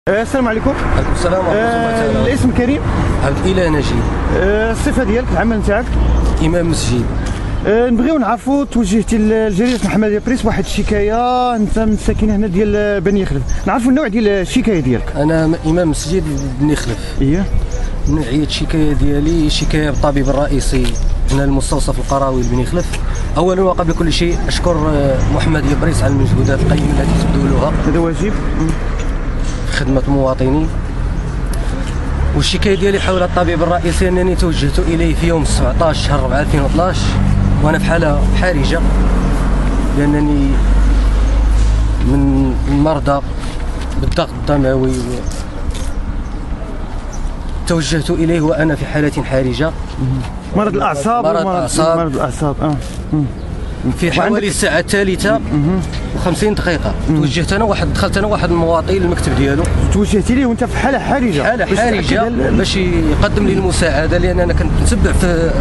السلام عليكم. وعليكم السلام ورحمة الله تعالى. الاسم كريم؟ عبد الإله نجيب. الصفة ديالك، العمل نتاعك؟ إمام مسجد. نبغيو نعرفوا توجهتي لجريدة محمدية بريس واحد الشكاية، انت من الساكنة هنا ديال بني خلف، نعرفوا النوع ديال الشكاية ديالك. أنا إمام مسجد بني خلف. اييه. نوعية الشكاية ديالي شكاية بالطبيب الرئيسي هنا المستوصف القروي لبني خلف. أولا وقبل كل شيء أشكر محمدية بريس على المجهودات القيمة التي تبذلها. هذا واجب. في خدمة المواطنين. والشكاية ديالي حول الطبيب الرئيسي أنني توجهت إليه في يوم 17 شهر 4 2012 وأنا في حالة حرجة، لأنني من مرضى بالضغط الدموي. توجهت إليه وأنا في حالة حرجة. مرض الأعصاب. مرض الأعصاب. في حوالي الساعة الثالثة و50 دقيقة توجهت أنا دخلت أنا واحد المواطن للمكتب ديالو. توجهت ليه وأنت في حالة حرجة؟ حالة حرجة باش يقدم لي المساعدة، لأن أنا كنت نتبع في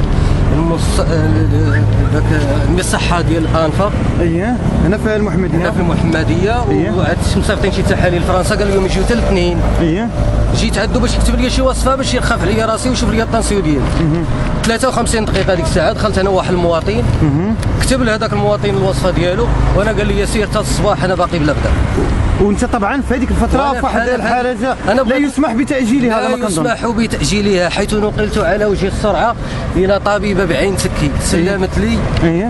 ذاك المصحة ديال الأنفا. اييه، هنا في المحمدية. هنا في المحمدية. وعاد مصيفطين شي تحاليل لفرنسا، قال لهم يجيو حتى الاثنين. اييه. جيت عندو باش يكتب لي شي وصفة باش يخاف عليا راسي ويشوف لي الطنسيون ديالي. 53 دقيقة ديك الساعة دخلت أنا واحد المواطن، كتب لهذاك المواطن الوصفة ديالو وأنا قال لي سير حتى الصباح أنا باقي بلا غدا. وانت طبعا في هذيك الفتره في واحد الحرجه لا يسمح بتاجيلها. لا يسمح بتاجيلها، حيث نقلت على وجه السرعه الى طبيبه بعين تكي سلمت لي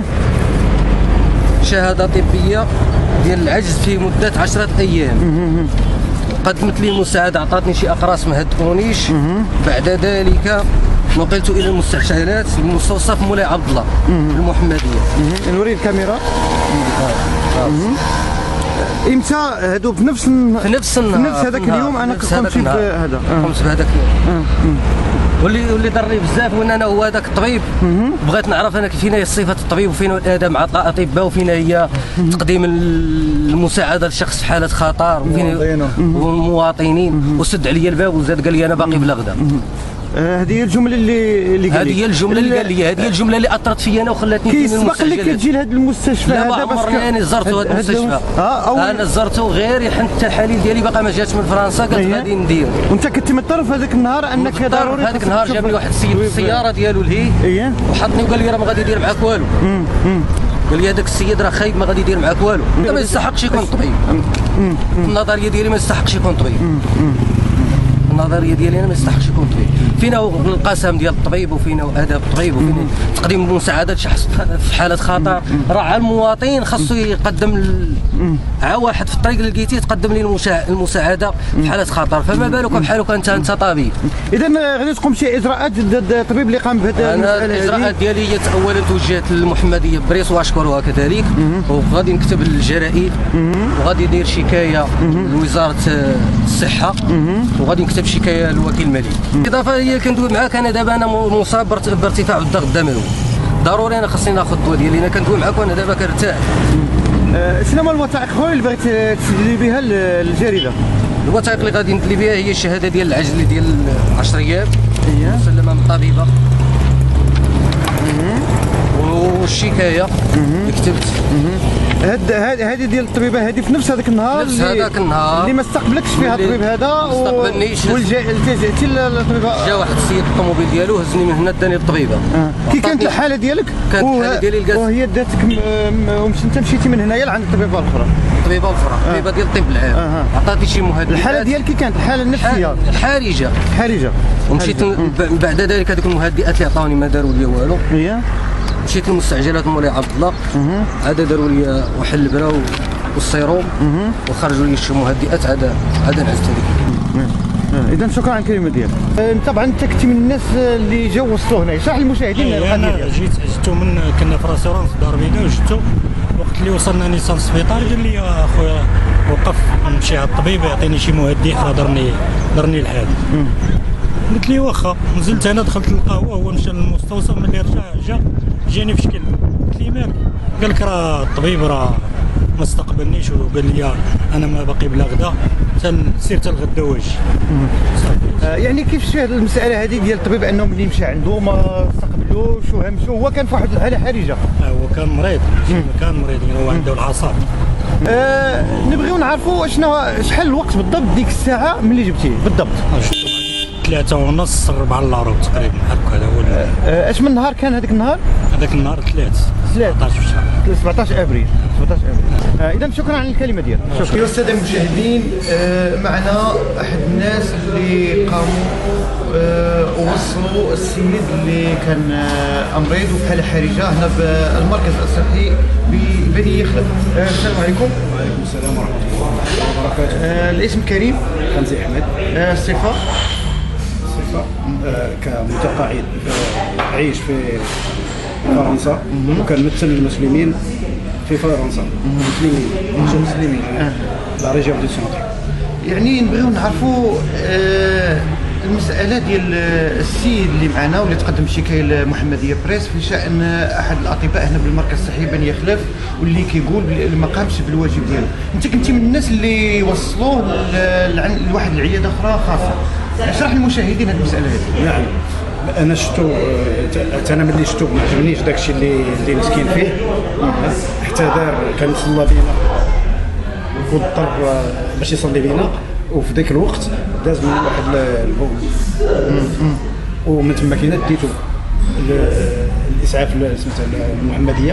شهاده طبيه ديال العجز في مده 10 ايام. قدمت لي المساعده، اعطتني شي اقراص ما هدئونيش. بعد ذلك نقلت الى المستشفيات المستوصف مولاي عبد الله المحمديه. نوري الكاميرا. امتى هادو في نفس النهار؟ في نفس هذاك اليوم انا كنت قمت بهذا. قمت بهذاك اليوم. واللي ضرني بزاف وان انا هو هذاك الطبيب. بغيت نعرف انا فين هي صفه الطبيب وفين هو الاداء مع الاطباء وفين هي تقديم المساعده لشخص في حاله خطر وفين المواطنين. وسد عليا الباب وزاد قال لي انا باقي بلا غدا. هذه هي الجمله اللي قال لي. هذه هي الجمله اللي قال لي، هذه هي الجمله اللي اثرت فيا انا وخلاتني كيسبق لك تجي لهذا المستشفى هذا؟ لا ما عمرني انا زرتو هذا المستشفى. انا زرتو غير حتى التحاليل ديالي باقا ما جاتش من فرنسا، قالت غادي ندير. وانت كنت مضطر في هذاك النهار انك ضروري؟ هذاك النهار جابني واحد السيد في السياره ديالو لهي وحطني وقال لي راه ما غادي يدير معاك والو. قال لي هذاك السيد راه خايب ما غادي يدير معاك والو، انت ما يستحقش يكون طبيب. النظريه ديالي ما يستحقش يكون طبيب. النظريه ديالي انا ما يستحقش يكون طبيب. فين هو القسم ديال الطبيب وفين هو اداب الطبيب وفين تقديم المساعده لشخص في حاله خطر؟ راه على المواطن خاصو يقدم واحد في الطريق اللي لقيتيه تقدم لي المساعده في حاله خطر، فما بالك بحالك انت طبيب. اذا غادي تقوم شي اجراءات ضد الطبيب اللي قام بهذا المساله؟ انا الاجراءات ديالي هي اولا توجهت للمحمديه بريس واشكرها كذلك، وغادي نكتب الجرائد وغادي ندير شكايه لوزاره الصحه وغادي نكتب شكايه للوكيل المالي. بالاضافه هي كندوي معاك انا دابا انا مصاب بارتفاع الضغط الدموي، ضروري انا خاصني ناخذ الدواء ديالي. انا كندوي معاك وانا دابا كنرتاح. شنو هما الوثائق خويا اللي بغيت تسجلي بها الجريده؟ الوثائق اللي غادي ندلي بها هي الشهاده ديال العجز ديال 10 ايام مسلمه من الطبيبه، والشكايه اللي كتبت. هذه ديال الطبيبه هذه في نفس هذاك النهار اللي ما استقبلكش فيها الطبيب هذا؟ ما استقبلنيش. والتجأتي للطبيبه؟ جا واحد السيد الطوموبيل ديالو هزني من هنا داني للطبيبه. كي كانت الحاله ديالك؟ كانت الحاله ديالي وهي داتك انت مشيتي من هنايا لعند الطبيبه الاخرى؟ الطبيبه ديال الطب العام. عطاتني شي مهدئات. الحاله ديالك كي كانت الحاله النفسيه؟ حرجه. ومشيت بعد ذلك هذوك المهدئات اللي عطاوني ما داروا لي والو. مشيت للمستعجلات مولاي عبد الله، عاد داروا لي واحد البرا والسيروم وخرجوا لي شي مهدئات، عاد نعست هذيك. اذا شكرا كريم ديالك. طبعا انت كنت من الناس اللي جاوا وصلوا هنا، اشرح للمشاهدين القضيه ديالك. جيتو من كنا في راسيرونس دار بيضاء وجدتو وقت اللي وصلنا نيسان السبيطار قال لي اخويا وقف نمشي على الطبيب يعطيني شي مهدئ ضرني الحال. قلت لي واخا. نزلت انا دخلت القهوه هو مشى للمستوصف. ملي رجع جاني في شكل. قلت لي مالك؟ قال لك راه الطبيب راه ما استقبلنيش وقال لي انا ما باقي بلا غدا سير حتى الغدا واجي. يعني كيف هذه المساله هذه ديال الطبيب انه ملي مشى عنده ما استقبلوش وهمشوا؟ هو كان في واحد الحاله حرجه. هو كان مريض. كان مريض هو عنده العصاب. نبغيو نعرفوا شحال الوقت بالضبط ديك الساعه ملي جبتيه بالضبط؟ 3:30 4 الا ربع تقريبا بحال هكا. هذا هو اش من نهار كان هذاك النهار؟ هذاك النهار 17 في الشهر 17 ابريل. اذا شكرا على الكلمه ديالك. شكرا. ايها الساده المشاهدين، معنا احد الناس اللي قاموا ووصلوا السيد اللي كان مريض وفي حاله حرجه هنا بالمركز الصحي ببني يخلف. السلام عليكم. وعليكم السلام ورحمه الله وبركاته. الاسم كريم حمزي احمد. الصفه كمتقاعد عايش في فرنسا وكنمثل المسلمين في فرنسا. مسلمين لا ريجيون دو سونتر. يعني نبغيو نعرفوا المساله ديال السيد اللي معنا واللي تقدم شكايه لمحمديه بريس في شان احد الاطباء هنا بالمركز الصحي بني يخلف واللي كيقول بلي ما قامش بالواجب ديالو. انت كنتي من الناس اللي وصلوه لواحد العياده اخرى خاصه. اشرح للمشاهدين هذه المساله هذه. نعم، انا شفتو، انا ملي شفتو ما عجبنيش داكشي اللي مسكين فيه، حتى دار كان صلى بينا واضطر باش يصلي بينا، وفي ذاك الوقت داز من واحد البول ومن تما كاين ديتو الاسعاف سميتها المحمديه.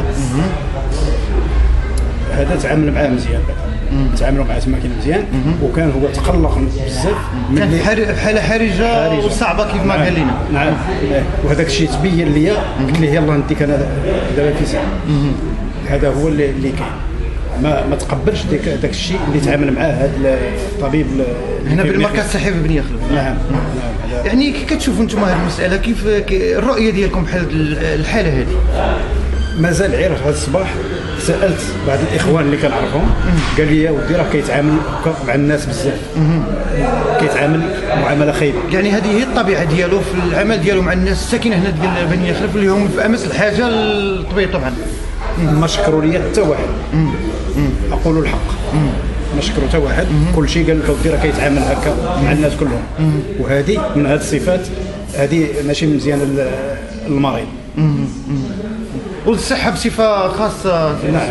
هذا تعامل معاه مزيان، تعاملوا معاه تما كاين مزيان، وكان هو تقلق بزاف كان في حاله حرجه وصعبه كيف ما قال لنا. نعم، وهذاك الشيء تبين لي، قلت ليه يلاه نديك انا دابا في ساعه. هذا هو اللي كاين، ما تقبلش داك الشيء اللي تعامل معاه هذا الطبيب هنا بالمركز الصحي في بني يخلف. نعم. يعني كي كتشوفوا انتم هذه المساله، كيف الرؤيه ديالكم بحال الحاله هذه؟ مازال عير هذا الصباح سالت بعض الاخوان اللي كنعرفهم، قال لي يا ودي راه كيتعامل مع الناس بزاف، كيتعامل معامله خايبه. يعني هذه هي الطبيعه ديالو في العمل ديالو مع الناس الساكنه هنا ديال بني يخلف اللي هم في امس الحاجه للطبيب. طبعا ما شكروا لي حتى واحد، اقول الحق، ما شكروا حتى واحد. كل شيء قال لك ودي راه كيتعامل هكا مع الناس كلهم، وهذه من هذه الصفات هذه ماشي مزيانه للمريض. والصحه بصفه خاصه. نعم.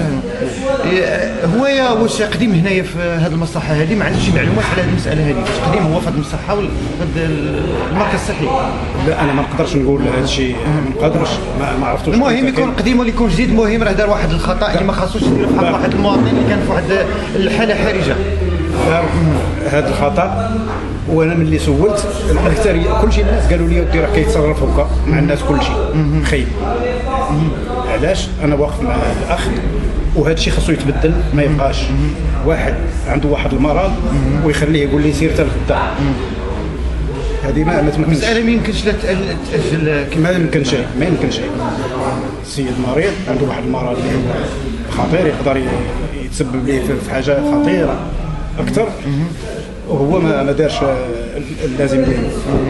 هو واش قديم هنايا في هذه المصحه هذه؟ ما عندوش شي معلومات على هذه المساله هذه؟ واش قديم هو في هذه المصحه ولا في المركز الصحي؟ لا انا ما نقدرش نقول هذا الشيء، ما نقدرش، ما عرفتوش. المهم يكون قديم ولا يكون جديد، المهم راه دار واحد الخطا اللي ما خاصوش يدير في حق واحد المواطن اللي كان في واحد الحاله حرجه. هذا الخطا. وانا ملي سولت الاكثريه كل شيء الناس قالوا لي ودي راه كيتصرف هكا مع الناس كل شيء خايب. علاش انا واقف مع هذا الاخ، وهذا الشيء خاصو يتبدل، ما يبقاش واحد عنده واحد المرض ويخليه يقول لي سير حتى الغدا. هذه ما تمكنش. المساله ما يمكنش لا تاجل. ما يمكن شيء، ما يمكن شيء. السيد مريض عنده واحد المرض اللي هو خطير، يقدر يتسبب ليه في حاجه خطيره اكثر، وهو ما دارش اللازم ديالو.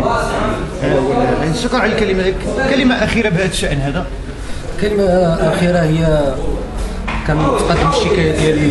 شكرا على الكلمه ديالك. كلمه اخيره بهذا الشان هذا. كلمه اخيره هي كان تقدم الشكايه ديالي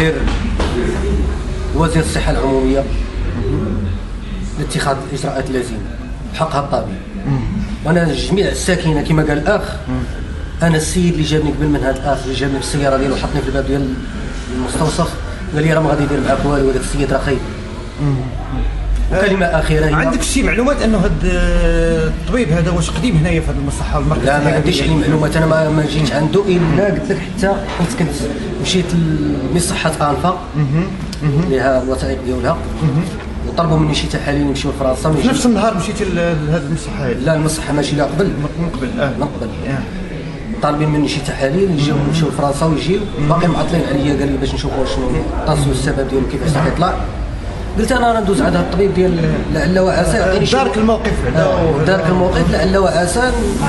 وزير الصحه العموميه لاتخاذ الاجراءات اللازمه بحق هذا الطبيب. وانا جميع الساكنه كما قال الاخ، انا السيد اللي جابني قبل من هذا الاخ اللي جابني بالسياره ديالو وحطني في الباب ديال المستوصف قال لي راه ما غادي يدير معاك والو، هذاك السيد راه خايب. وكلمه اخيره هي، عندك شي معلومات انه هذا الطبيب هذا واش قديم هنايا في هذه المصحه والمركز؟ لا ما عنديش اي معلومات، انا ما جيتش عنده الا قلت لك حتى كنت مشيت لمصحه انفا لها الوثائق ديالها وطلبوا مني شي تحاليل نمشيو لفرنسا. في نفس النهار مشيتي لهذه المصحه هذه؟ لا المصحه ماشي لا قبل من قبل. طالبين مني شي تحاليل نمشيو لفرنسا ويجيو، باقي معطلين عليا، قال لي باش نشوفوا شنو الطاسو السبب ديالو كيفاش راح يطلع. قلت انا ندوز عند هذا الطبيب ديال لعل وعسى يعطيني شي دارك الموقف دارك الموقف لعل وعسى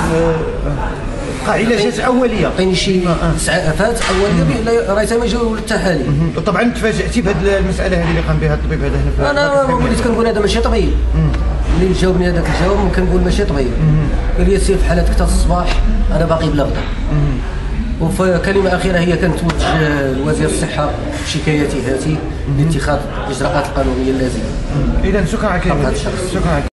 علاجات اوليه، عطيني شي اسعافات اوليه راه ما جاو التحاليل. وطبعا تفاجاتي بهذه المساله هذه اللي قام بها الطبيب هذا هنا. انا وليت كنقول هذا ماشي طبيعي، اللي جاوبني هذاك الجواب كنقول ماشي طبيعي. قال لي سير في حالتك حتى الصباح انا باقي بلا غدا. وفي كلمه اخيره هي كنتوجه لوزير الصحه بشكايتي هذه لاتخاذ الاجراءات القانونيه اللازمه. اذا شكرا على كلمتك. شكرا.